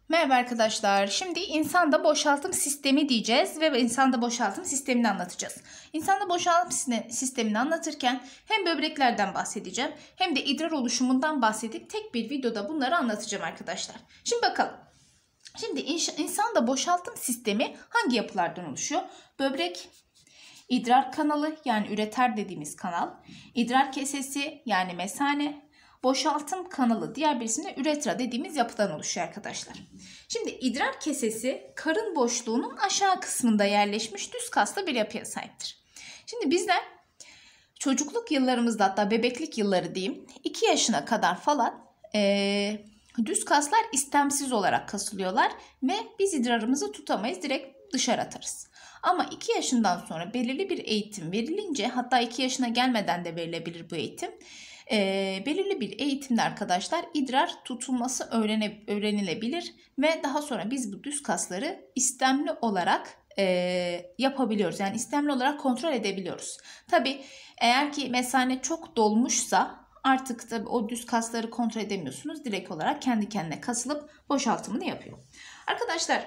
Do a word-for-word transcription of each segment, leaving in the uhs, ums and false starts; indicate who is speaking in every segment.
Speaker 1: Merhaba arkadaşlar. Şimdi insanda boşaltım sistemi diyeceğiz ve insanda boşaltım sistemini anlatacağız. İnsanda boşaltım sistemini anlatırken hem böbreklerden bahsedeceğim hem de idrar oluşumundan bahsedip tek bir videoda bunları anlatacağım arkadaşlar. Şimdi bakalım. Şimdi insanda boşaltım sistemi hangi yapılardan oluşuyor? Böbrek, idrar kanalı yani üreter dediğimiz kanal, idrar kesesi yani mesane, boşaltım kanalı diğer bir isimle üretra dediğimiz yapıdan oluşuyor arkadaşlar. Şimdi idrar kesesi karın boşluğunun aşağı kısmında yerleşmiş düz kaslı bir yapıya sahiptir. Şimdi bizler çocukluk yıllarımızda, hatta bebeklik yılları diyeyim, iki yaşına kadar falan ee, düz kaslar istemsiz olarak kasılıyorlar ve biz idrarımızı tutamayız, direkt dışarı atarız. Ama iki yaşından sonra belirli bir eğitim verilince, hatta iki yaşına gelmeden de verilebilir bu eğitim. E, belirli bir eğitimde arkadaşlar idrar tutulması öğrene, öğrenilebilir ve daha sonra biz bu düz kasları istemli olarak e, yapabiliyoruz. Yani istemli olarak kontrol edebiliyoruz. Tabii eğer ki mesane çok dolmuşsa artık tabii o düz kasları kontrol edemiyorsunuz. Direkt olarak kendi kendine kasılıp boşaltımını yapıyor. Arkadaşlar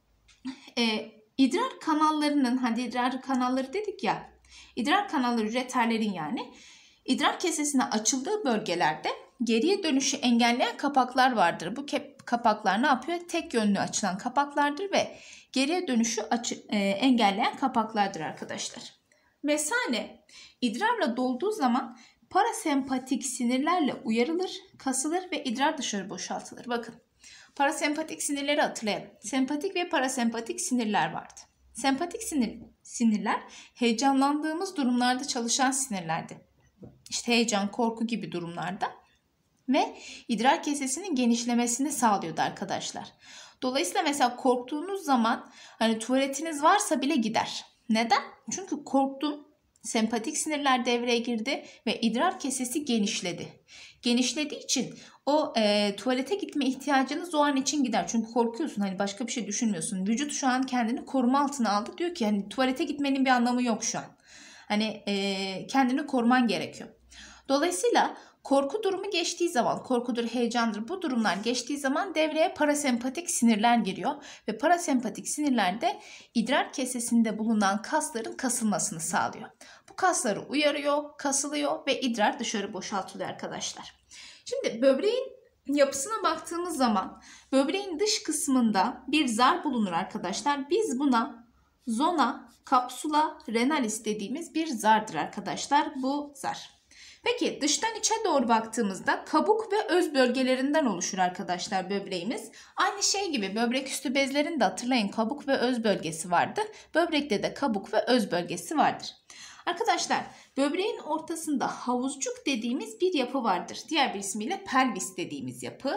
Speaker 1: e, idrar kanallarının, hadi idrar kanalları dedik ya, idrar kanalları üreterlerin yani İdrar kesesine açıldığı bölgelerde geriye dönüşü engelleyen kapaklar vardır. Bu kapaklar ne yapıyor? Tek yönlü açılan kapaklardır ve geriye dönüşü açı, e, engelleyen kapaklardır arkadaşlar. Mesane idrarla dolduğu zaman parasempatik sinirlerle uyarılır, kasılır ve idrar dışarı boşaltılır. Bakın, parasempatik sinirleri hatırlayalım. Sempatik ve parasempatik sinirler vardı. Sempatik sinir, sinirler heyecanlandığımız durumlarda çalışan sinirlerdi. İşte heyecan, korku gibi durumlarda ve idrar kesesinin genişlemesini sağlıyordu arkadaşlar. Dolayısıyla mesela korktuğunuz zaman hani tuvaletiniz varsa bile gider. Neden? Çünkü korktum, sempatik sinirler devreye girdi ve idrar kesesi genişledi. Genişlediği için o e, tuvalete gitme ihtiyacınız o an için gider. Çünkü korkuyorsun, hani başka bir şey düşünmüyorsun. Vücut şu an kendini koruma altına aldı. Diyor ki hani tuvalete gitmenin bir anlamı yok şu an. Hani e, kendini koruman gerekiyor. Dolayısıyla korku durumu geçtiği zaman, korkudur, heyecandır, bu durumlar geçtiği zaman devreye parasempatik sinirler giriyor. Ve parasempatik sinirler de idrar kesesinde bulunan kasların kasılmasını sağlıyor. Bu kasları uyarıyor, kasılıyor ve idrar dışarı boşaltılıyor arkadaşlar. Şimdi böbreğin yapısına baktığımız zaman böbreğin dış kısmında bir zar bulunur arkadaşlar. Biz buna zona capsula renalis dediğimiz bir zardır arkadaşlar bu zar. Peki dıştan içe doğru baktığımızda kabuk ve öz bölgelerinden oluşur arkadaşlar böbreğimiz. Aynı şey gibi böbrek üstü bezlerini de hatırlayın, kabuk ve öz bölgesi vardı. Böbrekte de kabuk ve öz bölgesi vardır. Arkadaşlar böbreğin ortasında havuzcuk dediğimiz bir yapı vardır. Diğer bir ismiyle pelvis dediğimiz yapı.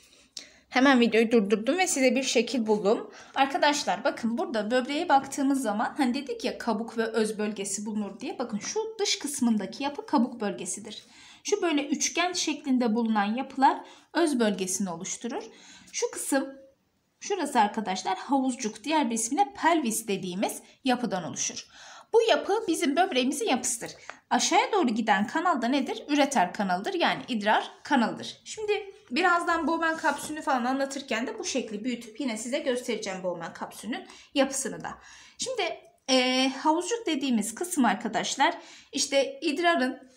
Speaker 1: Hemen videoyu durdurdum ve size bir şekil buldum. Arkadaşlar bakın, burada böbreğe baktığımız zaman hani dedik ya kabuk ve öz bölgesi bulunur diye. Bakın şu dış kısmındaki yapı kabuk bölgesidir. Şu böyle üçgen şeklinde bulunan yapılar öz bölgesini oluşturur. Şu kısım, şurası arkadaşlar havuzcuk, diğer bir ismiyle pelvis dediğimiz yapıdan oluşur. Bu yapı bizim böbreğimizin yapısıdır. Aşağıya doğru giden kanal da nedir? Üreter kanalıdır, yani idrar kanalıdır. Şimdi birazdan Bowman kapsülünü falan anlatırken de bu şekli büyütüp yine size göstereceğim Bowman kapsülünün yapısını da. Şimdi e, havuzcuk dediğimiz kısım arkadaşlar işte idrarın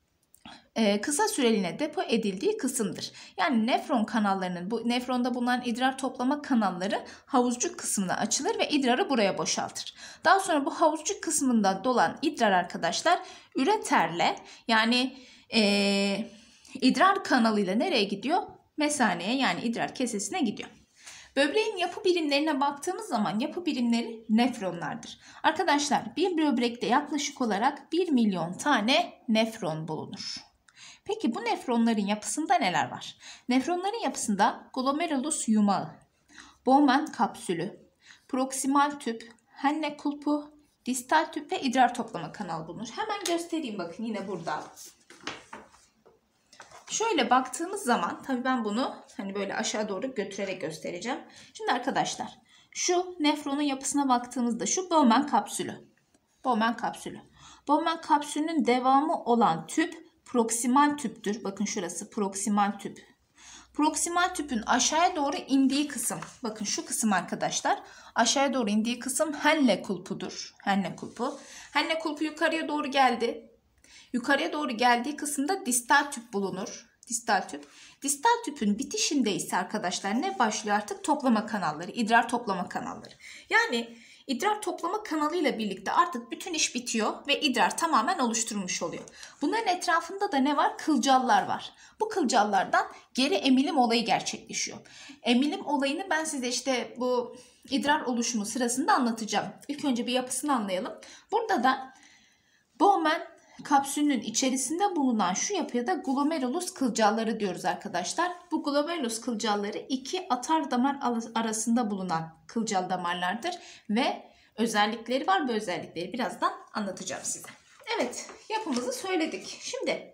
Speaker 1: e, kısa süreliğine depo edildiği kısımdır. Yani nefron kanallarının, bu nefronda bulunan idrar toplama kanalları havuzcuk kısmına açılır ve idrarı buraya boşaltır. Daha sonra bu havuzcuk kısmında dolan idrar arkadaşlar üreterle yani e, idrar kanalıyla nereye gidiyor? Mesaneye, yani idrar kesesine gidiyor. Böbreğin yapı birimlerine baktığımız zaman yapı birimleri nefronlardır. Arkadaşlar bir böbrekte yaklaşık olarak bir milyon tane nefron bulunur. Peki bu nefronların yapısında neler var? Nefronların yapısında glomerulus yumağı, Bowman kapsülü, proksimal tüp, Henle kulpu, distal tüp ve idrar toplama kanalı bulunur. Hemen göstereyim, bakın yine burada. Şöyle baktığımız zaman, tabii ben bunu hani böyle aşağı doğru götürerek göstereceğim. Şimdi arkadaşlar şu nefronun yapısına baktığımızda şu Bowman kapsülü. Bowman kapsülü. Bowman kapsülünün devamı olan tüp proksimal tüptür. Bakın şurası proksimal tüp. Proksimal tüpün aşağıya doğru indiği kısım. Bakın şu kısım arkadaşlar. Aşağıya doğru indiği kısım Henle kulpudur. Henle kulpu. Henle kulpu yukarıya doğru geldi. Yukarıya doğru geldiği kısımda distal tüp bulunur. Distal tüp. Distal tüpün bitişinde ise arkadaşlar ne başlıyor artık? Toplama kanalları, idrar toplama kanalları. Yani idrar toplama kanalıyla birlikte artık bütün iş bitiyor ve idrar tamamen oluşturulmuş oluyor. Bunların etrafında da ne var? Kılcallar var. Bu kılcallardan geri emilim olayı gerçekleşiyor. Emilim olayını ben size işte bu idrar oluşumu sırasında anlatacağım. İlk önce bir yapısını anlayalım. Burada da Bowman kapsülünün içerisinde bulunan şu yapıya da glomerulus kılcalları diyoruz arkadaşlar. Bu glomerulus kılcalları iki atar damar arasında bulunan kılcal damarlardır ve özellikleri var. Bu özellikleri birazdan anlatacağım size. Evet, yapımızı söyledik. Şimdi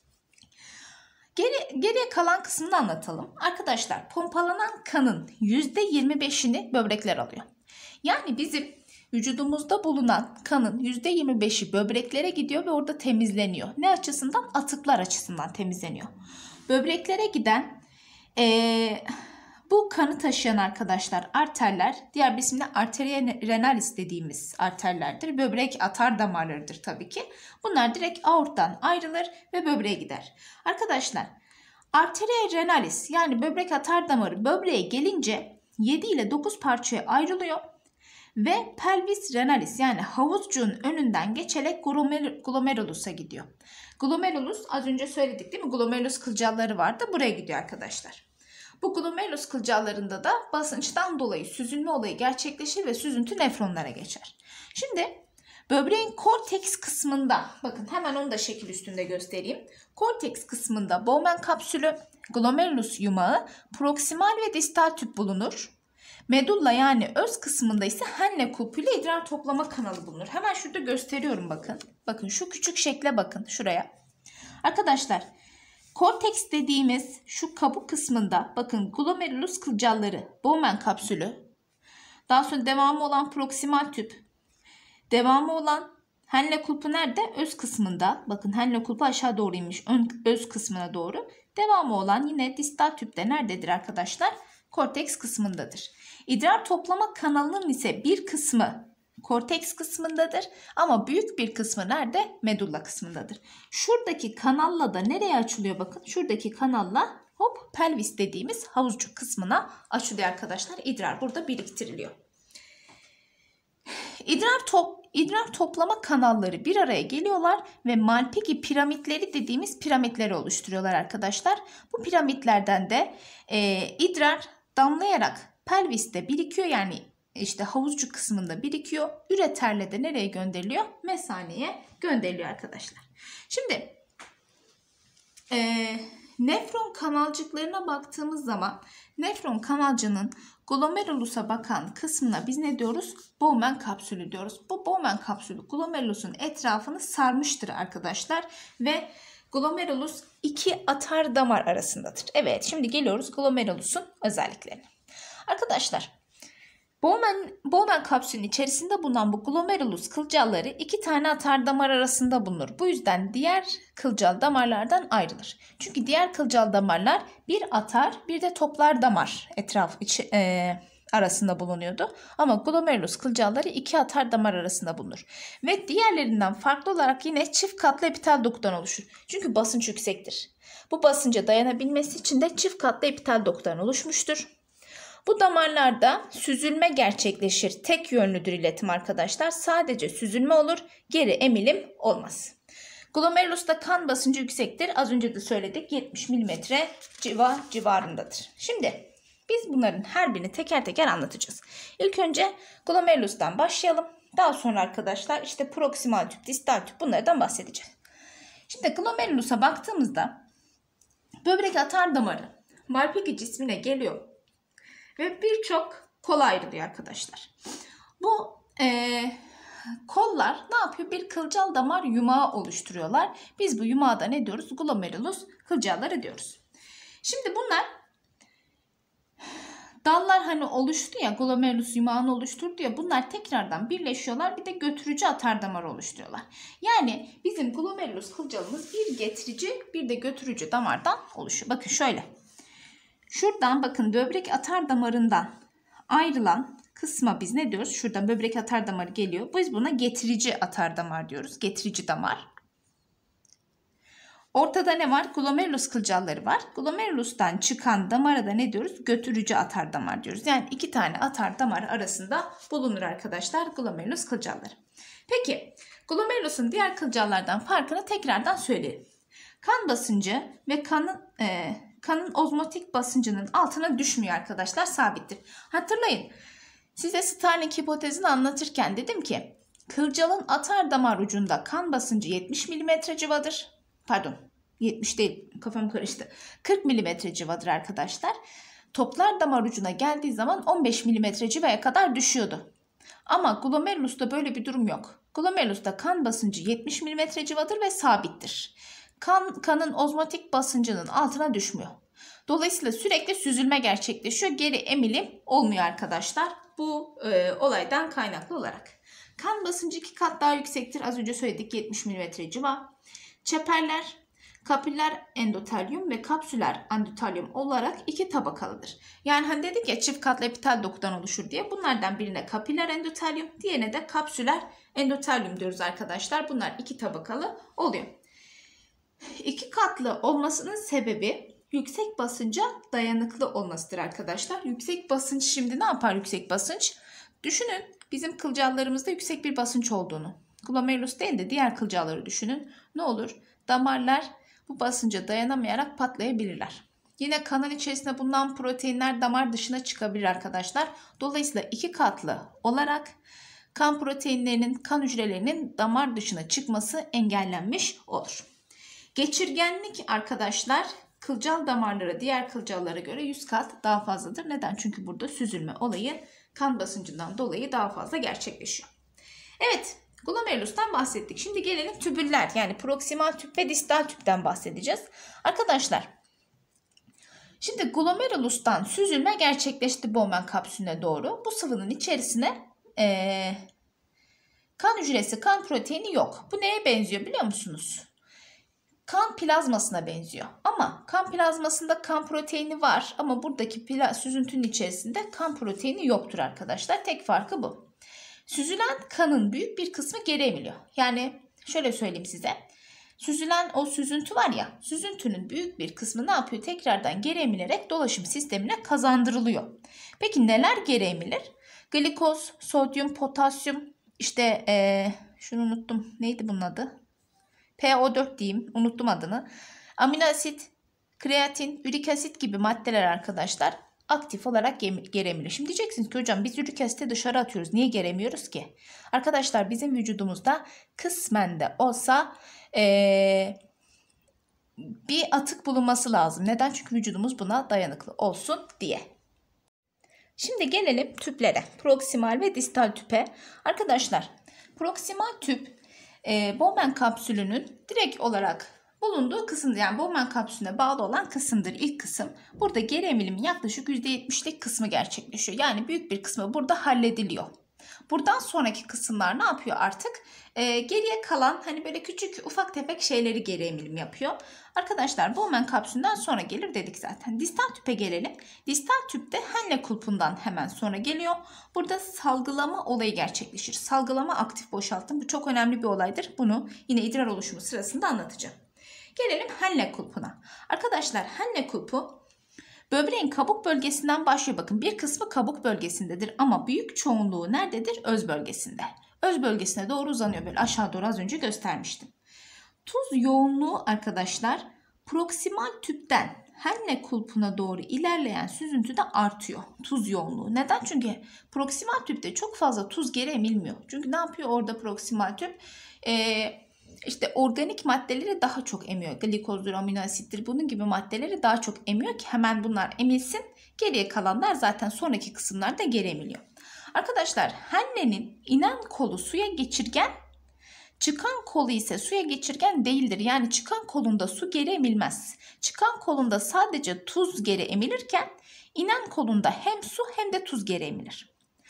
Speaker 1: geri, geriye kalan kısmını anlatalım. Arkadaşlar, pompalanan kanın yüzde yirmi beşini böbrekler alıyor. Yani bizim vücudumuzda bulunan kanın yüzde yirmi beşi böbreklere gidiyor ve orada temizleniyor. Ne açısından? Atıklar açısından temizleniyor. Böbreklere giden ee, bu kanı taşıyan arkadaşlar arterler, diğer bir isimle arteria renalis dediğimiz arterlerdir. Böbrek atar damarlarıdır tabii ki. Bunlar direkt aorttan ayrılır ve böbreğe gider. Arkadaşlar, arteria renalis yani böbrek atar damarı böbreğe gelince yedi ile dokuz parçaya ayrılıyor. Ve pelvis renalis yani havuzcuğun önünden geçerek glomerulus'a gidiyor. Glomerulus az önce söyledik değil mi? Glomerulus kılcalları vardı. Buraya gidiyor arkadaşlar. Bu glomerulus kılcallarında da basınçtan dolayı süzülme olayı gerçekleşir ve süzüntü nefronlara geçer. Şimdi böbreğin korteks kısmında, bakın hemen onu da şekil üstünde göstereyim. Korteks kısmında Bowman kapsülü, glomerulus yumağı, proksimal ve distal tüp bulunur. Medulla yani öz kısmında ise Henle kulpu ile idrar toplama kanalı bulunur. Hemen şurada gösteriyorum bakın. Bakın şu küçük şekle bakın şuraya. Arkadaşlar korteks dediğimiz şu kabuk kısmında bakın glomerulus kılcalları, Bowman kapsülü. Daha sonra devamı olan proksimal tüp. Devamı olan Henle kulpu nerede? Öz kısmında. Bakın Henle kulpu aşağı doğru inmiş. Ön, öz kısmına doğru. Devamı olan yine distal tüpte nerededir arkadaşlar? Korteks kısmındadır. İdrar toplama kanalının ise bir kısmı korteks kısmındadır ama büyük bir kısmı nerede? Medulla kısmındadır. Şuradaki kanalla da nereye açılıyor bakın? Şuradaki kanalla hop pelvis dediğimiz havuzcuk kısmına açılıyor arkadaşlar. İdrar burada biriktiriliyor. İdrar, top, idrar toplama kanalları bir araya geliyorlar ve Malpighi piramitleri dediğimiz piramitleri oluşturuyorlar arkadaşlar. Bu piramitlerden de e, idrar damlayarak pelviste birikiyor yani işte havuzcuk kısmında birikiyor. Üreterle de nereye gönderiliyor? Mesaneye gönderiliyor arkadaşlar. Şimdi e, nefron kanalcıklarına baktığımız zaman nefron kanalcının glomerulus'a bakan kısmına biz ne diyoruz? Bowman kapsülü diyoruz. Bu Bowman kapsülü glomerulusun etrafını sarmıştır arkadaşlar ve glomerulus iki atar damar arasındadır. Evet, şimdi geliyoruz glomerulusun özelliklerine. Arkadaşlar Bowman, Bowman kapsülünün içerisinde bulunan bu glomerulus kılcalları iki tane atar damar arasında bulunur. Bu yüzden diğer kılcal damarlardan ayrılır. Çünkü diğer kılcal damarlar bir atar bir de toplar damar etraf içi, e, arasında bulunuyordu. Ama glomerulus kılcalları iki atar damar arasında bulunur. Ve diğerlerinden farklı olarak yine çift katlı epitel dokudan oluşur. Çünkü basınç yüksektir. Bu basınca dayanabilmesi için de çift katlı epitel dokudan oluşmuştur. Bu damarlarda süzülme gerçekleşir. Tek yönlüdür iletim arkadaşlar. Sadece süzülme olur. Geri emilim olmaz. Glomerulusta kan basıncı yüksektir. Az önce de söyledik. yetmiş milimetre civa civarındadır. Şimdi biz bunların her birini teker teker anlatacağız. İlk önce glomerulustan başlayalım. Daha sonra arkadaşlar işte proksimal tüp, distal tüp bunlardan bahsedeceğiz. Şimdi glomerulusa baktığımızda böbrek atar damarı Malpighi cismine geliyor. Ve birçok kol ayrılıyor arkadaşlar. Bu e, kollar ne yapıyor? Bir kılcal damar yumağı oluşturuyorlar. Biz bu yumağa da ne diyoruz? Glomerulus kılcalları diyoruz. Şimdi bunlar dallar hani oluştu ya, glomerulus yumağını oluşturdu ya, bunlar tekrardan birleşiyorlar. Bir de götürücü atar damar oluşturuyorlar. Yani bizim glomerulus kılcalımız bir getirici bir de götürücü damardan oluşuyor. Bakın şöyle. Şuradan bakın böbrek atar damarından ayrılan kısma biz ne diyoruz? Şuradan böbrek atar damarı geliyor. Biz buna getirici atar damar diyoruz. Getirici damar. Ortada ne var? Glomerulus kılcalları var. Glomerulus'tan çıkan damara da ne diyoruz? Götürücü atar damar diyoruz. Yani iki tane atar damar arasında bulunur arkadaşlar glomerulus kılcalları. Peki glomerulus'un diğer kılcallardan farkını tekrardan söyleyelim. Kan basıncı ve kanın e, kanın ozmotik basıncının altına düşmüyor arkadaşlar, sabittir. Hatırlayın, size Starling hipotezini anlatırken dedim ki kılcalın atar damar ucunda kan basıncı yetmiş milimetre civadır. Pardon, yetmiş değil, kafam karıştı. kırk milimetre civadır arkadaşlar. Toplar damar ucuna geldiği zaman on beş milimetre civaya kadar düşüyordu. Ama glomerulus'ta böyle bir durum yok. Glomerulus'ta kan basıncı yetmiş milimetre civadır ve sabittir. Kan, kanın ozmotik basıncının altına düşmüyor. Dolayısıyla sürekli süzülme gerçekleşiyor. Geri emilim olmuyor arkadaşlar. Bu e, olaydan kaynaklı olarak. Kan basıncı iki kat daha yüksektir. Az önce söyledik, yetmiş milimetre civa. Çeperler, kapüller endotelyum ve kapsüler endotelyum olarak iki tabakalıdır. Yani hani dedik ya çift katlı epitel dokudan oluşur diye. Bunlardan birine kapüller endotelyum, diğerine de kapsüler endotelyum diyoruz arkadaşlar. Bunlar iki tabakalı oluyor. İki katlı olmasının sebebi yüksek basınca dayanıklı olmasıdır arkadaşlar. Yüksek basınç şimdi ne yapar yüksek basınç? Düşünün bizim kılcallarımızda yüksek bir basınç olduğunu. Glomerulus değil de diğer kılcalları düşünün. Ne olur? Damarlar bu basınca dayanamayarak patlayabilirler. Yine kanın içerisinde bulunan proteinler damar dışına çıkabilir arkadaşlar. Dolayısıyla iki katlı olarak kan proteinlerinin, kan hücrelerinin damar dışına çıkması engellenmiş olur. Geçirgenlik arkadaşlar kılcal damarlara diğer kılcallara göre yüz kat daha fazladır. Neden? Çünkü burada süzülme olayı kan basıncından dolayı daha fazla gerçekleşiyor. Evet, glomerulus'tan bahsettik. Şimdi gelelim tübüller, yani proksimal tüp ve distal tüpten bahsedeceğiz. Arkadaşlar şimdi glomerulus'tan süzülme gerçekleşti Bowman kapsülüne doğru. Bu sıvının içerisine ee, kan hücresi, kan proteini yok. Bu neye benziyor biliyor musunuz? Kan plazmasına benziyor. Ama kan plazmasında kan proteini var ama buradaki süzüntünün içerisinde kan proteini yoktur arkadaşlar. Tek farkı bu. Süzülen kanın büyük bir kısmı geri emiliyor. Yani şöyle söyleyeyim size. Süzülen o süzüntü var ya, süzüntünün büyük bir kısmı ne yapıyor? Tekrardan geri emilerek dolaşım sistemine kazandırılıyor. Peki neler geri emilir? Glikoz, sodyum, potasyum, işte ee, şunu unuttum. Neydi bunun adı? P O dört diyeyim, unuttum adını. Amino asit, kreatin, ürik asit gibi maddeler arkadaşlar aktif olarak geri emilir. Şimdi diyeceksiniz ki hocam biz ürik asiti dışarı atıyoruz. Niye geremiyoruz ki? Arkadaşlar bizim vücudumuzda kısmen de olsa ee, bir atık bulunması lazım. Neden? Çünkü vücudumuz buna dayanıklı olsun diye. Şimdi gelelim tüplere. Proksimal ve distal tüpe. Arkadaşlar proksimal tüp E, Bowman kapsülünün direkt olarak bulunduğu kısımdır. Yani Bowman kapsülüne bağlı olan kısımdır. İlk kısım. Burada geri emilimin yaklaşık yüzde yetmişlik kısmı gerçekleşiyor. Yani büyük bir kısmı burada hallediliyor. Buradan sonraki kısımlar ne yapıyor artık? E, geriye kalan hani böyle küçük ufak tefek şeyleri geri emilim yapıyor. Arkadaşlar Bowman kapsülünden sonra gelir dedik zaten. Distal tüpe gelelim. Distal tüpte Henle kulpundan hemen sonra geliyor. Burada salgılama olayı gerçekleşir. Salgılama aktif boşaltım. Bu çok önemli bir olaydır. Bunu yine idrar oluşumu sırasında anlatacağım. Gelelim Henle kulpuna. Arkadaşlar Henle kulpu böbreğin kabuk bölgesinden başlıyor. Bakın bir kısmı kabuk bölgesindedir ama büyük çoğunluğu nerededir? Öz bölgesinde. Öz bölgesine doğru uzanıyor, böyle aşağı doğru az önce göstermiştim. Tuz yoğunluğu arkadaşlar proksimal tüpten Henle kulpuna doğru ilerleyen süzüntüde artıyor. Tuz yoğunluğu. Neden? Çünkü proksimal tüpte çok fazla tuz geri emilmiyor. Çünkü ne yapıyor orada proksimal tüp? Ee, işte organik maddeleri daha çok emiyor. Glikozdur, amino asittir, bunun gibi maddeleri daha çok emiyor ki hemen bunlar emilsin. Geriye kalanlar zaten sonraki kısımlarda geri emiliyor. Arkadaşlar Henle'nin inen kolu suya geçirgen, çıkan kolu ise suya geçirgen değildir. Yani çıkan kolunda su geri emilmez. Çıkan kolunda sadece tuz geri emilirken inen kolunda hem su hem de tuz geri emilir.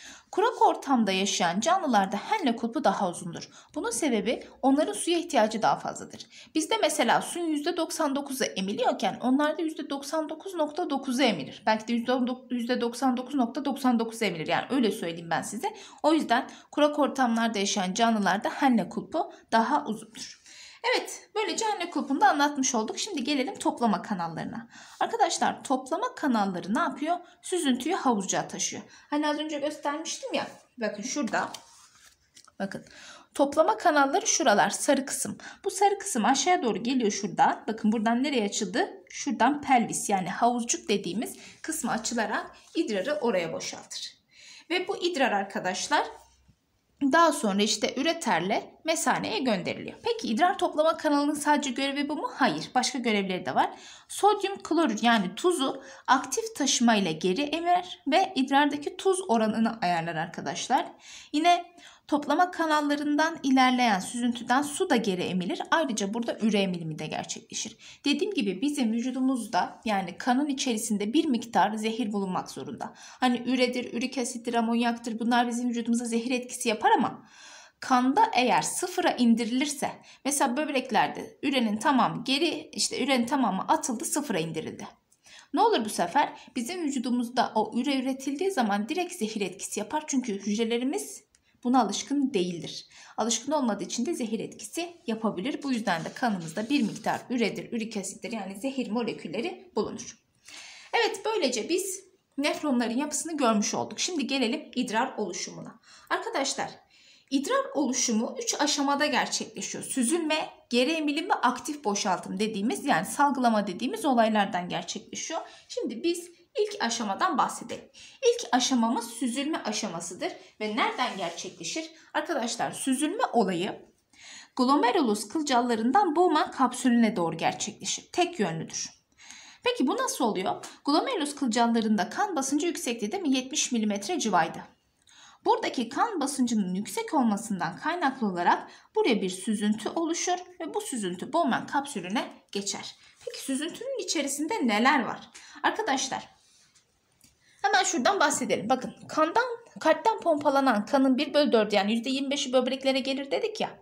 Speaker 1: Kurak ortamda yaşayan canlılarda Henle kutbu daha uzundur. Bunun sebebi onların suya ihtiyacı daha fazladır. Bizde mesela suyun yüzde doksan dokuzu emiliyorken onlarda yüzde doksan dokuz nokta dokuzu emilir. Belki de yüzde doksan dokuz nokta doksan dokuz emilir. Yani öyle söyleyeyim ben size. O yüzden kurak ortamlarda yaşayan canlılarda Henle kutbu daha uzundur. Evet, böylece Henle kutbunu da anlatmış olduk. Şimdi gelelim toplama kanallarına. Arkadaşlar, toplama kanalları ne yapıyor? Süzüntüyü havuzcuğa taşıyor. Hani az önce göstermiştim ya. Bakın şurada. Bakın. Toplama kanalları şuralar, sarı kısım. Bu sarı kısım aşağıya doğru geliyor şuradan. Bakın buradan nereye açıldı? Şuradan pelvis, yani havuzcuk dediğimiz kısmı açılarak idrarı oraya boşaltır. Ve bu idrar arkadaşlar daha sonra işte üreterle mesaneye gönderiliyor. Peki idrar toplama kanalının sadece görevi bu mu? Hayır. Başka görevleri de var. Sodyum klorür, yani tuzu aktif taşıma ile geri emer ve idrardaki tuz oranını ayarlar arkadaşlar. Yine toplama kanallarından ilerleyen süzüntüden su da geri emilir. Ayrıca burada üre emilimi de gerçekleşir. Dediğim gibi bizim vücudumuzda, yani kanın içerisinde bir miktar zehir bulunmak zorunda. Hani üredir, ürik asittir, amonyaktır, bunlar bizim vücudumuza zehir etkisi yapar ama kanda eğer sıfıra indirilirse, mesela böbreklerde ürenin tamamı geri işte ürenin tamamı atıldı, sıfıra indirildi. Ne olur bu sefer? Bizim vücudumuzda o üre üretildiği zaman direkt zehir etkisi yapar. Çünkü hücrelerimiz buna alışkın değildir. Alışkın olmadığı için de zehir etkisi yapabilir. Bu yüzden de kanımızda bir miktar üredir, ürik asittir, yani zehir molekülleri bulunur. Evet, böylece biz nefronların yapısını görmüş olduk. Şimdi gelelim idrar oluşumuna. Arkadaşlar, idrar oluşumu üç aşamada gerçekleşiyor. Süzülme, geri emilim ve aktif boşaltım dediğimiz, yani salgılama dediğimiz olaylardan gerçekleşiyor. Şimdi biz İlk aşamadan bahsedelim. İlk aşamamız süzülme aşamasıdır ve nereden gerçekleşir? Arkadaşlar, süzülme olayı glomerulus kılcallarından Bowman kapsülüne doğru gerçekleşir. Tek yönlüdür. Peki bu nasıl oluyor? Glomerulus kılcallarında kan basıncı yüksekti değil mi? yetmiş milimetre civarıydı. Buradaki kan basıncının yüksek olmasından kaynaklı olarak buraya bir süzüntü oluşur ve bu süzüntü Bowman kapsülüne geçer. Peki süzüntünün içerisinde neler var? Arkadaşlar, hemen şuradan bahsedelim. Bakın, kandan, kalpten pompalanan kanın bir bölü dördü, yani yüzde yirmi beşi böbreklere gelir dedik ya.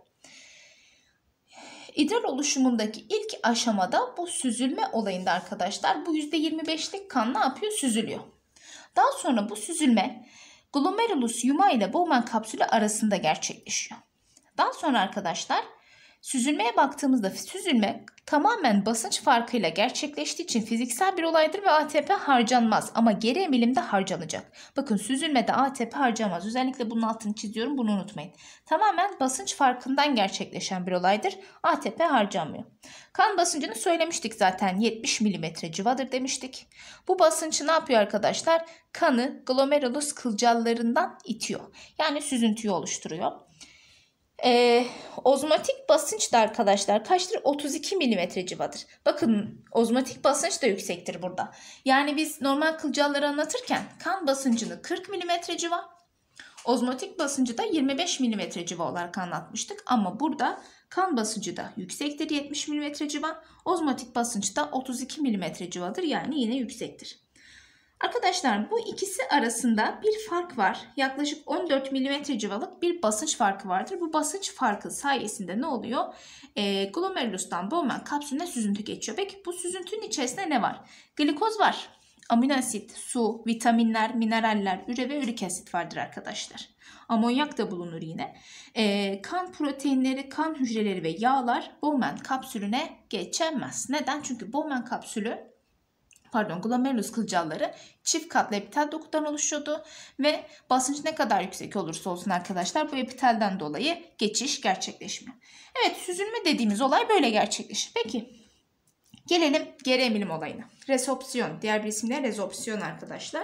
Speaker 1: İdrar oluşumundaki ilk aşamada bu süzülme olayında arkadaşlar bu yüzde yirmi beşlik kan ne yapıyor? Süzülüyor. Daha sonra bu süzülme glomerulus yumağı ile Bowman kapsülü arasında gerçekleşiyor. Daha sonra arkadaşlar süzülmeye baktığımızda süzülme tamamen basınç farkıyla gerçekleştiği için fiziksel bir olaydır ve A T P harcanmaz ama geri emilimde harcanacak. Bakın, süzülmede A T P harcanmaz. Özellikle bunun altını çiziyorum, bunu unutmayın. Tamamen basınç farkından gerçekleşen bir olaydır. A T P harcanmıyor. Kan basıncını söylemiştik zaten, yetmiş milimetre civadır demiştik. Bu basıncı ne yapıyor arkadaşlar? Kanı glomerulus kılcallarından itiyor. Yani süzüntüyü oluşturuyor. Ee, ozmotik basınç da arkadaşlar kaçtır? otuz iki milimetre civadır. Bakın, ozmotik basınç da yüksektir burada. Yani biz normal kılcalları anlatırken kan basıncını kırk milimetre civa, ozmotik basıncı da yirmi beş milimetre civa olarak anlatmıştık. Ama burada kan basıncı da yüksektir, yetmiş milimetre civa. Ozmotik basınç da otuz iki milimetre civadır, yani yine yüksektir. Arkadaşlar, bu ikisi arasında bir fark var. Yaklaşık on dört milimetre civalık bir basınç farkı vardır. Bu basınç farkı sayesinde ne oluyor? E, glomerulustan Bowman kapsülüne süzüntü geçiyor. Peki bu süzüntünün içerisinde ne var? Glikoz var. Amino asit, su, vitaminler, mineraller, üre ve ürik asit vardır arkadaşlar. Amonyak da bulunur yine. E, kan proteinleri, kan hücreleri ve yağlar Bowman kapsülüne geçemez. Neden? Çünkü Bowman kapsülü Pardon, glomerulus kılcalları çift katlı epitel dokudan oluşuyordu ve basınç ne kadar yüksek olursa olsun arkadaşlar bu epitelden dolayı geçiş gerçekleşmiyor. Evet, süzülme dediğimiz olay böyle gerçekleşir. Peki gelelim geri emilim olayına. Resorpsiyon, diğer bir isimle rezorpsiyon arkadaşlar.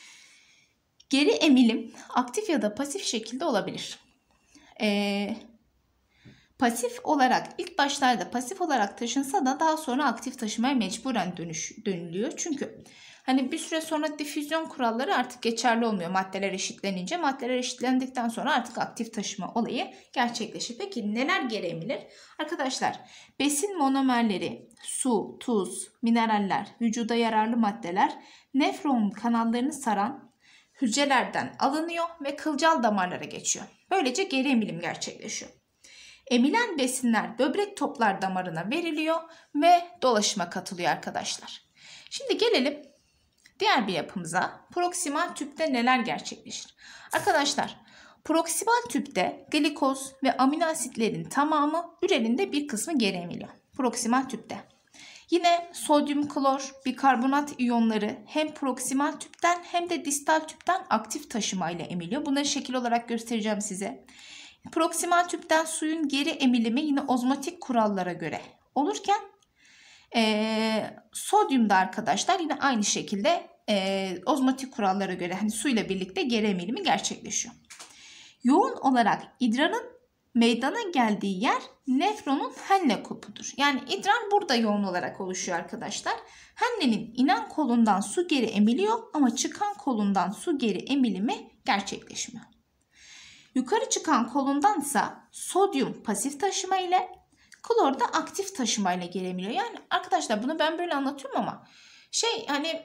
Speaker 1: Geri emilim aktif ya da pasif şekilde olabilir. Eee... Pasif olarak ilk başlarda pasif olarak taşınsa da daha sonra aktif taşımaya mecburen dönüş, dönülüyor. Çünkü hani bir süre sonra difüzyon kuralları artık geçerli olmuyor. Maddeler eşitlenince, maddeler eşitlendikten sonra artık aktif taşıma olayı gerçekleşir. Peki neler geri emilir? Arkadaşlar, besin monomerleri, su, tuz, mineraller, vücuda yararlı maddeler, nefron kanallarını saran hücrelerden alınıyor ve kılcal damarlara geçiyor. Böylece geri emilim gerçekleşiyor. Emilen besinler böbrek toplar damarına veriliyor ve dolaşıma katılıyor arkadaşlar. Şimdi gelelim diğer bir yapımıza. Proksimal tüpte neler gerçekleşir? Arkadaşlar, proksimal tüpte glikoz ve amino asitlerin tamamı ürelinde, bir kısmı geri emiliyor. Proksimal tüpte. Yine sodyum klor, bikarbonat iyonları hem proksimal tüpten hem de distal tüpten aktif taşımayla emiliyor. Bunları şekil olarak göstereceğim size. Proksimal tüpten suyun geri emilimi yine ozmotik kurallara göre olurken e, sodyumda arkadaşlar yine aynı şekilde e, ozmotik kurallara göre hani suyla birlikte geri emilimi gerçekleşiyor. Yoğun olarak idrarın meydana geldiği yer nefronun Henle kupudur. Yani idrar burada yoğun olarak oluşuyor arkadaşlar. Henle'nin inen kolundan su geri emiliyor ama çıkan kolundan su geri emilimi gerçekleşmiyor. Yukarı çıkan kolundansa sodyum pasif taşıma ile klor da aktif taşıma ile geri emiliyor. Yani arkadaşlar bunu ben böyle anlatıyorum ama şey hani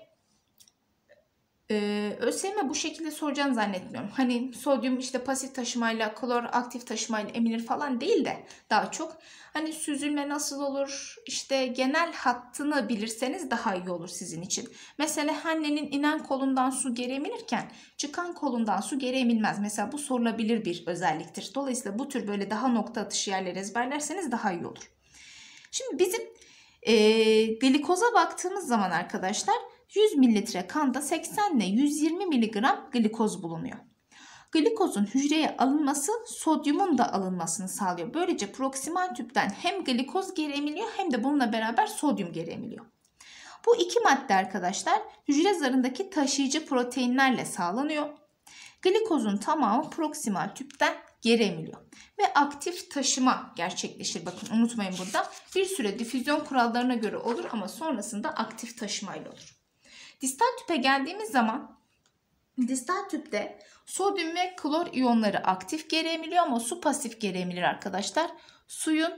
Speaker 1: Ee, ÖSYM bu şekilde soracağını zannetmiyorum. Hani sodyum işte pasif taşımayla, klor aktif taşımayla emilir falan değil de daha çok hani süzülme nasıl olur, işte genel hattını bilirseniz daha iyi olur sizin için. Mesela Henle'nin inen kolundan su geri emilirken çıkan kolundan su geri emilmez. Mesela bu sorulabilir bir özelliktir. Dolayısıyla bu tür böyle daha nokta atışı yerleri ezberlerseniz daha iyi olur. Şimdi bizim e, glikoza baktığımız zaman arkadaşlar yüz mililitre kanda seksen ile yüz yirmi miligram glikoz bulunuyor. Glikozun hücreye alınması sodyumun da alınmasını sağlıyor. Böylece proksimal tüpten hem glikoz geri emiliyor hem de bununla beraber sodyum geri emiliyor. Bu iki madde arkadaşlar hücre zarındaki taşıyıcı proteinlerle sağlanıyor. Glikozun tamamı proksimal tüpten geri emiliyor. Ve aktif taşıma gerçekleşir. Bakın unutmayın burada. Bir süre difüzyon kurallarına göre olur ama sonrasında aktif taşımayla olur. Distal tüpe geldiğimiz zaman distal tüpte sodyum ve klor iyonları aktif geri emiliyor ama su pasif geri emilir arkadaşlar. Suyun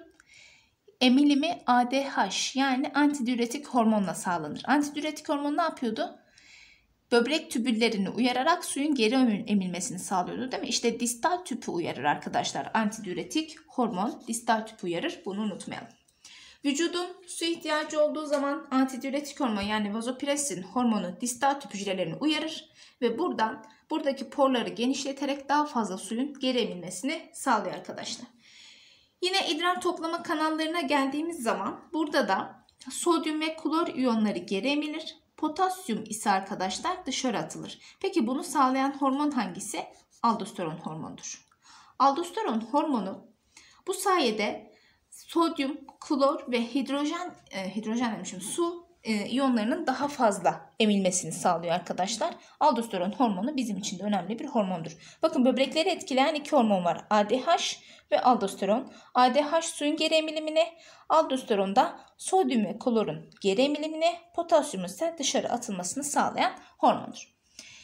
Speaker 1: emilimi A D H yani antidiüretik hormonla sağlanır. Antidiüretik hormon ne yapıyordu? Böbrek tübüllerini uyararak suyun geri emilmesini sağlıyordu değil mi? İşte distal tüpü uyarır arkadaşlar. Antidiüretik hormon distal tüpü uyarır. Bunu unutmayalım. Vücudun su ihtiyacı olduğu zaman antidiüretik hormon yani vazopresin hormonu distal tüp hücrelerini uyarır ve buradan buradaki porları genişleterek daha fazla suyun geri emilmesini sağlıyor arkadaşlar. Yine idrar toplama kanallarına geldiğimiz zaman burada da sodyum ve klor iyonları geri emilir. Potasyum ise arkadaşlar dışarı atılır. Peki bunu sağlayan hormon hangisi? Aldosteron hormonudur. Aldosteron hormonu bu sayede sodyum, klor ve hidrojen, e, hidrojen demişim, su e, iyonlarının daha fazla emilmesini sağlıyor arkadaşlar. Aldosteron hormonu bizim için de önemli bir hormondur. Bakın böbrekleri etkileyen iki hormon var. A D H ve aldosteron. A D H suyun geri emilimini, aldosteron da sodyum ve klorun geri emilimini, potasyumun ise dışarı atılmasını sağlayan hormondur.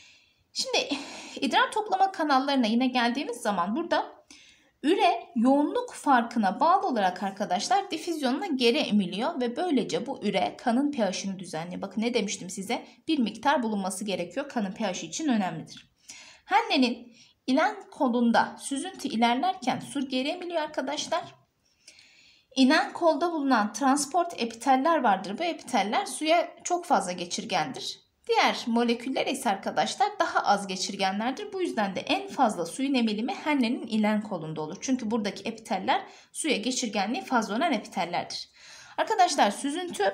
Speaker 1: Şimdi idrar toplama kanallarına yine geldiğimiz zaman burada üre yoğunluk farkına bağlı olarak arkadaşlar difüzyonuna geri emiliyor ve böylece bu üre kanın pH'ini düzenliyor. Bakın ne demiştim size? Bir miktar bulunması gerekiyor. Kanın pH için önemlidir. Henle'nin inen kolunda süzüntü ilerlerken su geri emiliyor arkadaşlar. İnen kolda bulunan transport epiteller vardır. Bu epiteller suya çok fazla geçirgendir. Diğer moleküller ise arkadaşlar daha az geçirgenlerdir. Bu yüzden de en fazla suyun emilimi Henle'nin inen kolunda olur. Çünkü buradaki epiteller suya geçirgenliği fazla olan epitellerdir. Arkadaşlar süzüntü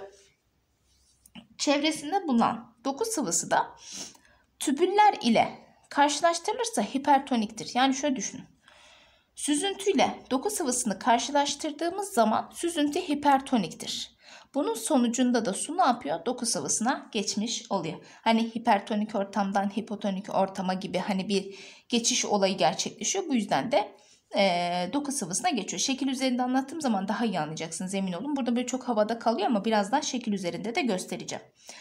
Speaker 1: çevresinde bulunan doku sıvısı da tübüller ile karşılaştırılırsa hipertoniktir. Yani şöyle düşünün. Süzüntüyle doku sıvısını karşılaştırdığımız zaman süzüntü hipertoniktir. Bunun sonucunda da su ne yapıyor? Doku sıvısına geçmiş oluyor. Hani hipertonik ortamdan hipotonik ortama gibi hani bir geçiş olayı gerçekleşiyor. Bu yüzden de e, doku sıvısına geçiyor. Şekil üzerinde anlattığım zaman daha iyi anlayacaksınız, emin olun. Burada böyle çok havada kalıyor ama birazdan şekil üzerinde de göstereceğim.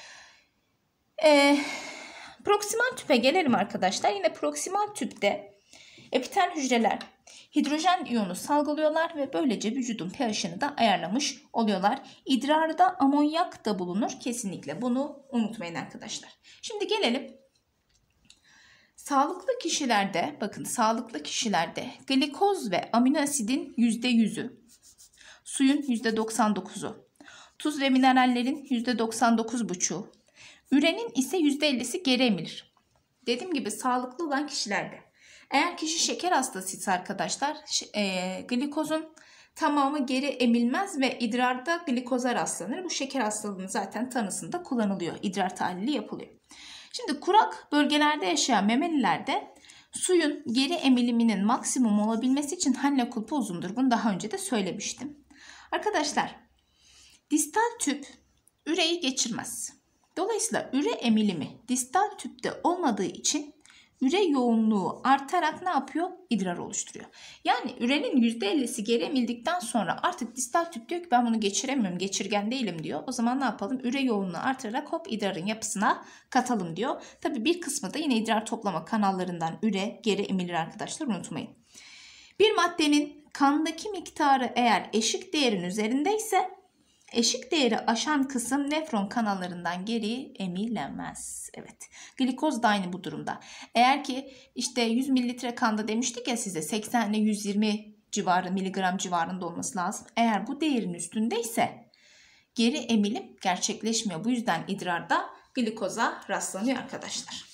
Speaker 1: E, proksimal tüpe gelelim arkadaşlar. Yine proksimal tüpte epitel hücreler hidrojen iyonu salgılıyorlar ve böylece vücudun pH'ini de ayarlamış oluyorlar. İdrarda amonyak da bulunur kesinlikle. Bunu unutmayın arkadaşlar. Şimdi gelelim Sağlıklı kişilerde, bakın sağlıklı kişilerde glikoz ve amino asidin yüzde yüzü, suyun yüzde doksan dokuzu, tuz ve minerallerin yüzde doksan dokuz buçuğu, ürenin ise yüzde ellisi geri emilir. Dediğim gibi sağlıklı olan kişilerde. Eğer kişi şeker hastasıysa arkadaşlar e, glikozun tamamı geri emilmez ve idrarda glikoza rastlanır. Bu şeker hastalığının zaten tanısında kullanılıyor. İdrar tahlili yapılıyor. Şimdi kurak bölgelerde yaşayan memelilerde suyun geri emiliminin maksimum olabilmesi için Henle kulpu uzundur. Bunu daha önce de söylemiştim. Arkadaşlar distal tüp üreyi geçirmez. Dolayısıyla üre emilimi distal tüpte olmadığı için üre yoğunluğu artarak ne yapıyor? İdrar oluşturuyor. Yani ürenin yüzde ellisi geri emildikten sonra artık distal tüp diyor ki ben bunu geçiremiyorum, geçirgen değilim diyor. O zaman ne yapalım? Üre yoğunluğu artırarak hop idrarın yapısına katalım diyor. Tabii bir kısmı da yine idrar toplama kanallarından üre geri emilir arkadaşlar, unutmayın. Bir maddenin kandaki miktarı eğer eşik değerin üzerindeyse eşik değeri aşan kısım nefron kanallarından geri emilemez. Evet. Glikoz da aynı bu durumda. Eğer ki işte yüz mililitre kanda demiştik ya size seksen ile yüz yirmi civarı miligram civarında olması lazım. Eğer bu değerin üstündeyse geri emilim gerçekleşmiyor. Bu yüzden idrarda glikoza rastlanıyor arkadaşlar.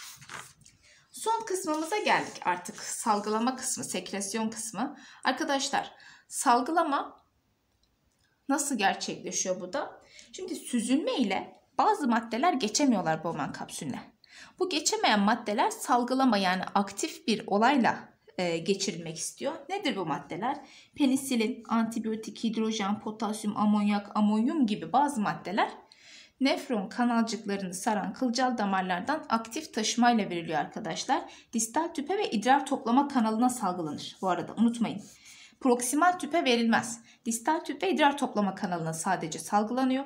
Speaker 1: Son kısmımıza geldik artık. Salgılama kısmı, sekresyon kısmı. Arkadaşlar salgılama nasıl gerçekleşiyor bu da? Şimdi süzülme ile bazı maddeler geçemiyorlar Bowman kapsülüne. Bu geçemeyen maddeler salgılama yani aktif bir olayla e, geçirilmek istiyor. Nedir bu maddeler? Penisilin, antibiyotik, hidrojen, potasyum, amonyak, amonyum gibi bazı maddeler nefron kanalcıklarını saran kılcal damarlardan aktif taşımayla veriliyor arkadaşlar. Distal tüpe ve idrar toplama kanalına salgılanır. Bu arada unutmayın. Proksimal tüpe verilmez. Distal tüp ve idrar toplama kanalına sadece salgılanıyor.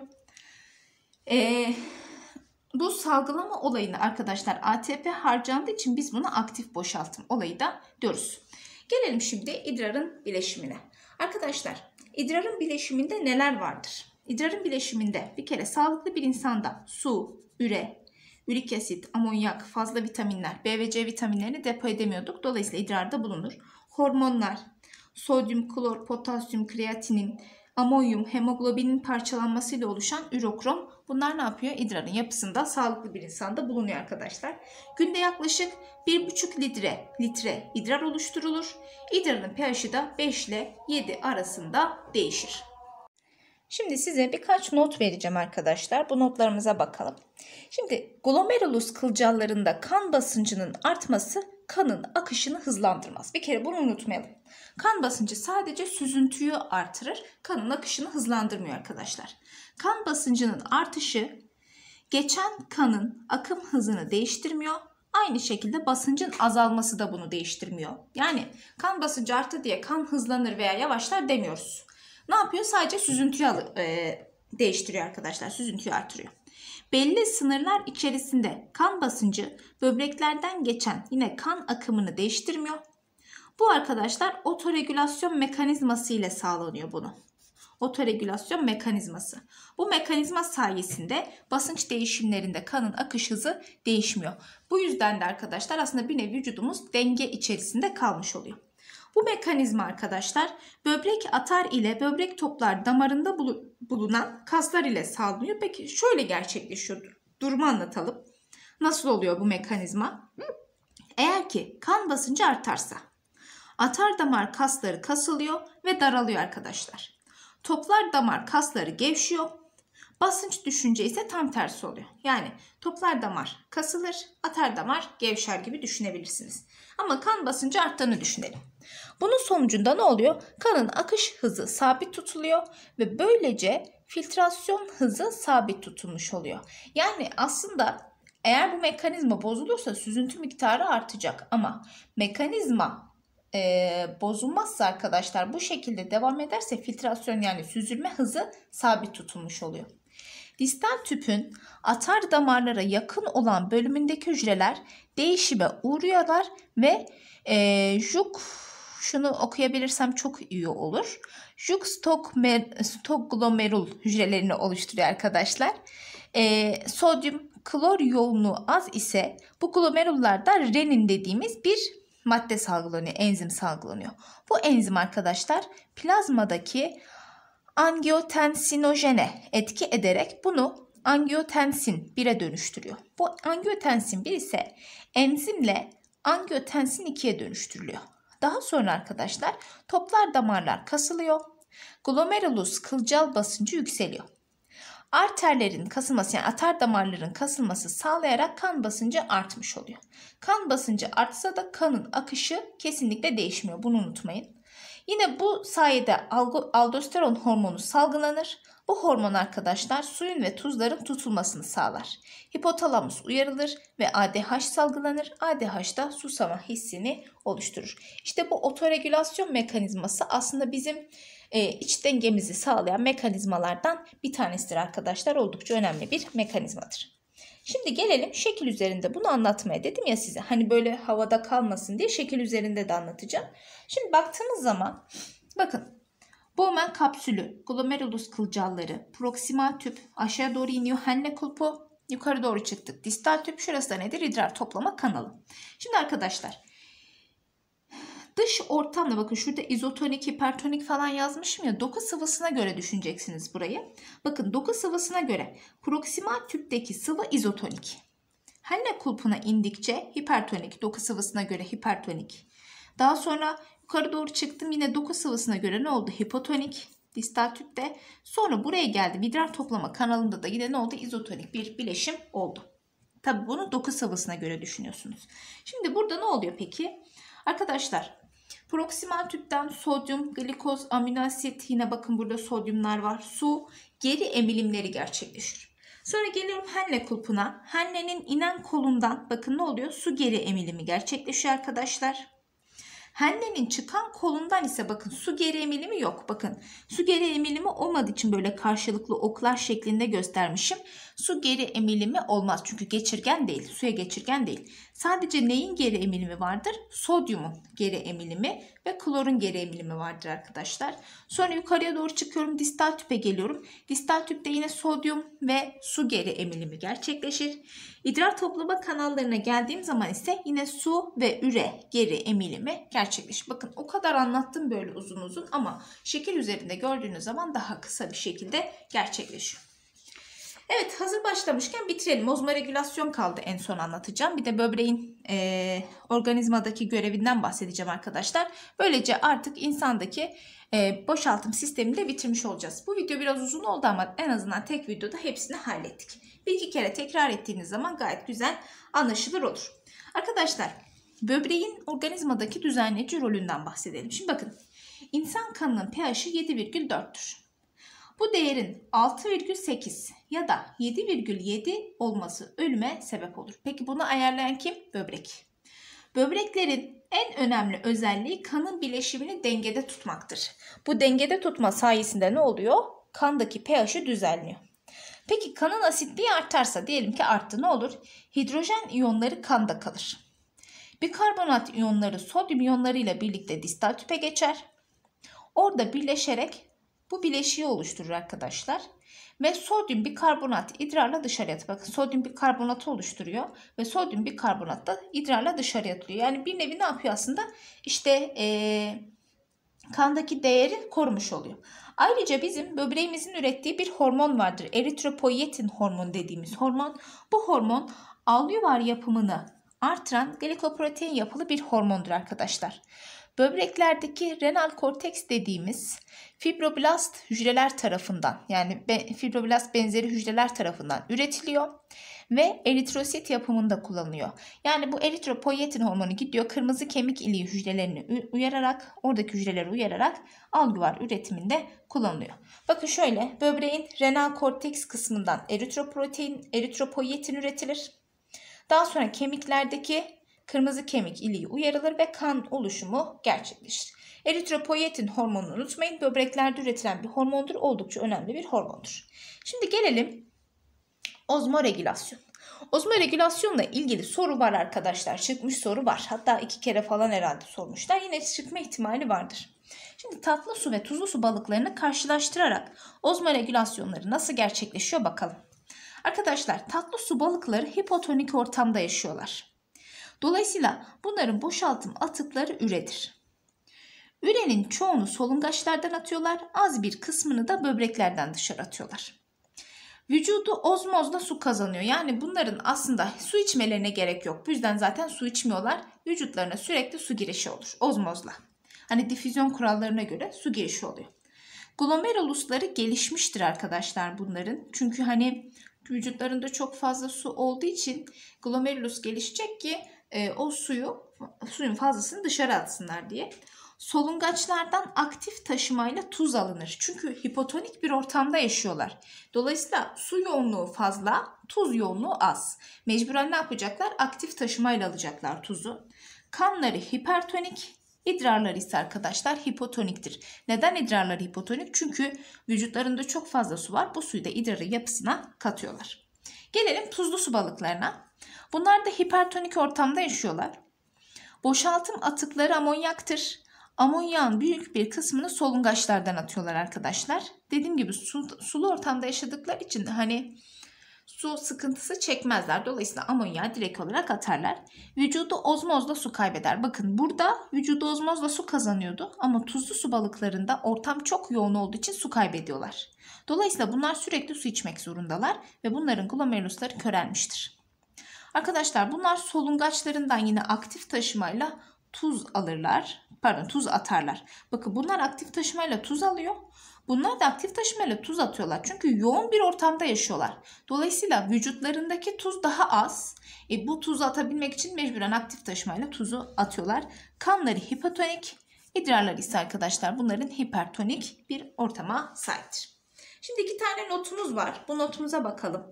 Speaker 1: Ee, bu salgılama olayını arkadaşlar A T P harcandığı için biz buna aktif boşaltım olayı da diyoruz. Gelelim şimdi idrarın bileşimine. Arkadaşlar idrarın bileşiminde neler vardır? İdrarın bileşiminde bir kere sağlıklı bir insanda su, üre, ürik asit, amonyak, fazla vitaminler, B ve C vitaminlerini depo edemiyorduk. Dolayısıyla idrarda bulunur. Hormonlar, sodyum, klor, potasyum, kreatinin, amonyum, hemoglobinin parçalanmasıyla oluşan ürokrom. Bunlar ne yapıyor? İdrarın yapısında sağlıklı bir insanda bulunuyor arkadaşlar. Günde yaklaşık bir buçuk litre litre idrar oluşturulur. İdrarın pH'i de beş ile yedi arasında değişir. Şimdi size birkaç not vereceğim arkadaşlar. Bu notlarımıza bakalım. Şimdi glomerulus kılcallarında kan basıncının artması kanın akışını hızlandırmaz. Bir kere bunu unutmayalım. Kan basıncı sadece süzüntüyü artırır. Kanın akışını hızlandırmıyor arkadaşlar. Kan basıncının artışı geçen kanın akım hızını değiştirmiyor. Aynı şekilde basıncın azalması da bunu değiştirmiyor. Yani kan basıncı arttı diye kan hızlanır veya yavaşlar demiyoruz. Ne yapıyor? Sadece süzüntüyü e, değiştiriyor arkadaşlar. Süzüntüyü artırıyor. Belli sınırlar içerisinde kan basıncı böbreklerden geçen yine kan akımını değiştirmiyor. Bu arkadaşlar otoregülasyon mekanizması ile sağlanıyor bunu. Otoregülasyon mekanizması. Bu mekanizma sayesinde basınç değişimlerinde kanın akış hızı değişmiyor. Bu yüzden de arkadaşlar aslında bir nevi vücudumuz denge içerisinde kalmış oluyor. Bu mekanizma arkadaşlar böbrek atar ile böbrek toplar damarında bulunan kaslar ile sağlanıyor. Peki şöyle gerçekleşiyor. Durumu anlatalım. Nasıl oluyor bu mekanizma? Eğer ki kan basıncı artarsa atar damar kasları kasılıyor ve daralıyor arkadaşlar. Toplar damar kasları gevşiyor. Basınç düşünce ise tam tersi oluyor. Yani toplar damar kasılır, atar damar gevşer gibi düşünebilirsiniz. Ama kan basıncı arttığını düşünelim. Bunun sonucunda ne oluyor? Kanın akış hızı sabit tutuluyor ve böylece filtrasyon hızı sabit tutulmuş oluyor. Yani aslında eğer bu mekanizma bozulursa süzüntü miktarı artacak ama mekanizma e, bozulmazsa arkadaşlar bu şekilde devam ederse filtrasyon yani süzülme hızı sabit tutulmuş oluyor. Distal tüpün atar damarlara yakın olan bölümündeki hücreler değişime uğruyorlar ve e, juk şunu okuyabilirsem çok iyi olur. Juk stokglomerul hücrelerini oluşturuyor arkadaşlar. E, sodyum, klor yoğunluğu az ise bu glomerullarda renin dediğimiz bir madde salgılanıyor, enzim salgılanıyor. Bu enzim arkadaşlar plazmadaki angiotensinojene etki ederek bunu angiotensin bire dönüştürüyor. Bu angiotensin bir ise enzimle angiotensin ikiye dönüştürülüyor. Daha sonra arkadaşlar toplar damarlar kasılıyor. Glomerulus kılcal basıncı yükseliyor. Arterlerin kasılması yani atar damarların kasılması sağlayarak kan basıncı artmış oluyor. Kan basıncı artsa da kanın akışı kesinlikle değişmiyor. Bunu unutmayın. Yine bu sayede aldosteron hormonu salgılanır. Bu hormon arkadaşlar suyun ve tuzların tutulmasını sağlar. Hipotalamus uyarılır ve A D H salgılanır. A D H da susama hissini oluşturur. İşte bu otoregülasyon mekanizması aslında bizim e, iç dengemizi sağlayan mekanizmalardan bir tanesidir arkadaşlar. Oldukça önemli bir mekanizmadır. Şimdi gelelim şekil üzerinde bunu anlatmaya dedim ya size. Hani böyle havada kalmasın diye şekil üzerinde de anlatacağım. Şimdi baktığınız zaman bakın Bowman kapsülü, glomerulus kılcalları, proksimal tüp aşağı doğru iniyor. Henle kulpu yukarı doğru çıktık. Distal tüp şurası da nedir? İdrar toplama kanalı. Şimdi arkadaşlar dış ortamda bakın şurada izotonik, hipertonik falan yazmışım ya doku sıvısına göre düşüneceksiniz burayı. Bakın doku sıvısına göre proksimal tüpteki sıvı izotonik. Henle kulpuna indikçe hipertonik, doku sıvısına göre hipertonik. Daha sonra yukarı doğru çıktım yine doku sıvısına göre ne oldu? Hipotonik, distal tüpte. Sonra buraya geldim. İdrar toplama kanalında da yine ne oldu? İzotonik bir bileşim oldu. Tabi bunu doku sıvısına göre düşünüyorsunuz. Şimdi burada ne oluyor peki? Arkadaşlar proksimal tüpten sodyum, glikoz, amino asit yine bakın burada sodyumlar var. Su, geri emilimleri gerçekleşir. Sonra geliyorum Henle kulpuna. Henle'nin inen kolundan bakın ne oluyor? Su geri emilimi gerçekleşiyor arkadaşlar. Henle'nin çıkan kolundan ise bakın su geri emilimi yok. Bakın su geri emilimi olmadığı için böyle karşılıklı oklar şeklinde göstermişim. Su geri emilimi olmaz çünkü geçirgen değil. Suya geçirgen değil. Sadece neyin geri emilimi vardır? Sodyumun geri emilimi ve klorun geri emilimi vardır arkadaşlar. Sonra yukarıya doğru çıkıyorum. Distal tüpe geliyorum. Distal tüpte yine sodyum ve su geri emilimi gerçekleşir. İdrar toplama kanallarına geldiğim zaman ise yine su ve üre geri emilimi gerçekleşir. Bakın o kadar anlattım böyle uzun uzun ama şekil üzerinde gördüğünüz zaman daha kısa bir şekilde gerçekleşiyor. Evet hazır başlamışken bitirelim. Ozmoregülasyon kaldı en son anlatacağım. Bir de böbreğin e, organizmadaki görevinden bahsedeceğim arkadaşlar. Böylece artık insandaki e, boşaltım sistemini de bitirmiş olacağız. Bu video biraz uzun oldu ama en azından tek videoda hepsini hallettik. Bir iki kere tekrar ettiğiniz zaman gayet güzel anlaşılır olur. Arkadaşlar böbreğin organizmadaki düzenleyici rolünden bahsedelim. Şimdi bakın insan kanının pH'i yedi virgül dörttür. Bu değerin altı virgül sekiz ya da yedi virgül yedi olması ölüme sebep olur. Peki bunu ayarlayan kim? Böbrek. Böbreklerin en önemli özelliği kanın bileşimini dengede tutmaktır. Bu dengede tutma sayesinde ne oluyor? Kandaki pH'i düzenliyor. Peki kanın asitliği artarsa diyelim ki arttı ne olur? Hidrojen iyonları kanda kalır. Bikarbonat iyonları sodyum iyonlarıyla birlikte distal tüpe geçer. Orada birleşerek bu bileşiği oluşturur arkadaşlar. Ve sodyum bikarbonat idrarla dışarıya atıyor. Bakın sodyum bikarbonatı oluşturuyor. Ve sodyum bikarbonat da idrarla dışarıya atılıyor. Yani bir nevi ne yapıyor aslında? İşte ee, kandaki değeri korumuş oluyor. Ayrıca bizim böbreğimizin ürettiği bir hormon vardır. Eritropoietin hormonu dediğimiz hormon. Bu hormon alveolar yapımını artıran glikoprotein yapılı bir hormondur arkadaşlar. Böbreklerdeki renal korteks dediğimiz fibroblast hücreler tarafından yani fibroblast benzeri hücreler tarafından üretiliyor ve eritrosit yapımında kullanılıyor. Yani bu eritropoietin hormonu gidiyor kırmızı kemik iliği hücrelerini uyararak oradaki hücreleri uyararak alveolar üretiminde kullanılıyor. Bakın şöyle böbreğin renal korteks kısmından eritroprotein, eritropoietin üretilir. Daha sonra kemiklerdeki kırmızı kemik iliği uyarılır ve kan oluşumu gerçekleşir. Eritropoietin hormonunu unutmayın. Böbreklerde üretilen bir hormondur. Oldukça önemli bir hormondur. Şimdi gelelim ozmoregülasyon. Ozmoregülasyonla ilgili soru var arkadaşlar. Çıkmış soru var. Hatta iki kere falan herhalde sormuşlar. Yine çıkma ihtimali vardır. Şimdi tatlı su ve tuzlu su balıklarını karşılaştırarak ozmoregülasyonları nasıl gerçekleşiyor bakalım. Arkadaşlar tatlı su balıkları hipotonik ortamda yaşıyorlar. Dolayısıyla bunların boşaltım atıkları üredir. Ürenin çoğunu solungaçlardan atıyorlar, az bir kısmını da böbreklerden dışarı atıyorlar. Vücudu ozmozla su kazanıyor. Yani bunların aslında su içmelerine gerek yok. Bu yüzden zaten su içmiyorlar. Vücutlarına sürekli su girişi olur ozmozla. Hani difüzyon kurallarına göre su girişi oluyor. Glomerulusları gelişmiştir arkadaşlar bunların. Çünkü hani vücutlarında çok fazla su olduğu için glomerulus gelişecek ki e, o suyu suyun fazlasını dışarı atsınlar diye. Solungaçlardan aktif taşımayla tuz alınır. Çünkü hipotonik bir ortamda yaşıyorlar. Dolayısıyla su yoğunluğu fazla, tuz yoğunluğu az. Mecburen ne yapacaklar? Aktif taşımayla alacaklar tuzu. Kanları hipertonik, idrarları ise arkadaşlar hipotoniktir. Neden idrarları hipotonik? Çünkü vücutlarında çok fazla su var. Bu suyu da idrarı yapısına katıyorlar. Gelelim tuzlu su balıklarına. Bunlar da hipertonik ortamda yaşıyorlar. Boşaltım atıkları amonyaktır. Amonyağın büyük bir kısmını solungaçlardan atıyorlar arkadaşlar. Dediğim gibi su, sulu ortamda yaşadıkları için hani su sıkıntısı çekmezler. Dolayısıyla amonyağı direkt olarak atarlar. Vücudu ozmozla su kaybeder. Bakın burada vücudu ozmozla su kazanıyordu ama tuzlu su balıklarında ortam çok yoğun olduğu için su kaybediyorlar. Dolayısıyla bunlar sürekli su içmek zorundalar ve bunların glomerulusları körelmiştir. Arkadaşlar bunlar solungaçlarından yine aktif taşımayla tuz alırlar. Pardon tuz atarlar. Bakın bunlar aktif taşımayla tuz alıyor. Bunlar da aktif taşımayla tuz atıyorlar. Çünkü yoğun bir ortamda yaşıyorlar. Dolayısıyla vücutlarındaki tuz daha az. E, bu tuzu atabilmek için mecburen aktif taşımayla tuzu atıyorlar. Kanları hipotonik, idrarları ise arkadaşlar bunların hipertonik bir ortama sahiptir. Şimdi iki tane notumuz var. Bu notumuza bakalım.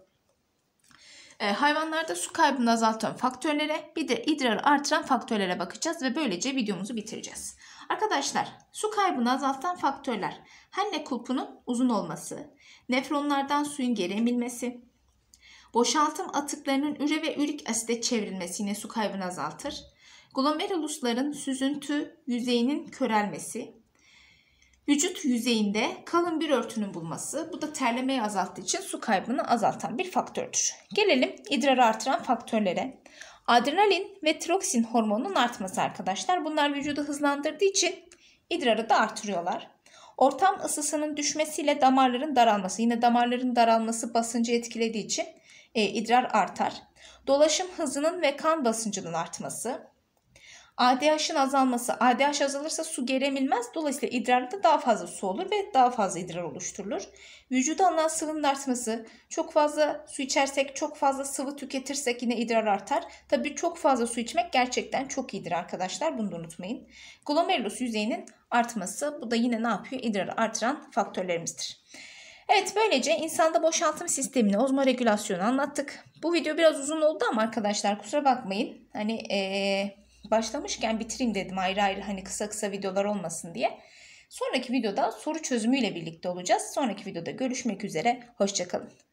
Speaker 1: E, hayvanlarda su kaybını azaltan faktörlere bir de idrarı artıran faktörlere bakacağız ve böylece videomuzu bitireceğiz. Arkadaşlar su kaybını azaltan faktörler Henle kulpunun uzun olması, nefronlardan suyun geri emilmesi, boşaltım atıklarının üre ve ürik asite çevrilmesi yine su kaybını azaltır, glomerulusların süzüntü yüzeyinin körelmesi, vücut yüzeyinde kalın bir örtünün bulması, bu da terlemeyi azalttığı için su kaybını azaltan bir faktördür. Gelelim idrarı artıran faktörlere. Adrenalin ve tiroksin hormonunun artması arkadaşlar. Bunlar vücudu hızlandırdığı için idrarı da artırıyorlar. Ortam ısısının düşmesiyle damarların daralması. Yine damarların daralması basıncı etkilediği için e, idrar artar. Dolaşım hızının ve kan basıncının artması. A D H'ın azalması. A D H azalırsa su geri emilmez. Dolayısıyla idrarda daha fazla su olur ve daha fazla idrar oluşturulur. Vücuda alınan sıvının artması. Çok fazla su içersek, çok fazla sıvı tüketirsek yine idrar artar. Tabii çok fazla su içmek gerçekten çok iyidir arkadaşlar. Bunu da unutmayın. Glomerulus yüzeyinin artması. Bu da yine ne yapıyor? İdrarı artıran faktörlerimizdir. Evet, böylece insanda boşaltım sistemini, ozmoregülasyonu anlattık. Bu video biraz uzun oldu ama arkadaşlar kusura bakmayın. Hani eee... başlamışken bitireyim dedim ayrı ayrı hani kısa kısa videolar olmasın diye. Sonraki videoda soru çözümüyle birlikte olacağız. Sonraki videoda görüşmek üzere. Hoşça kalın.